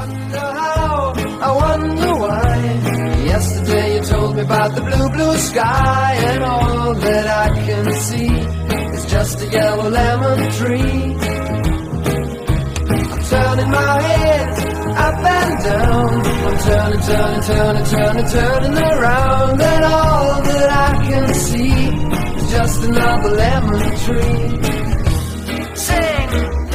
wonder how, I wonder why. Yesterday you told me about the blue, blue sky, and all that I can see is just a yellow lemon tree. I'm turning my head up and down, I'm turning, turning, turning, turning, turning around, and all that I can see is just another lemon tree. Sing!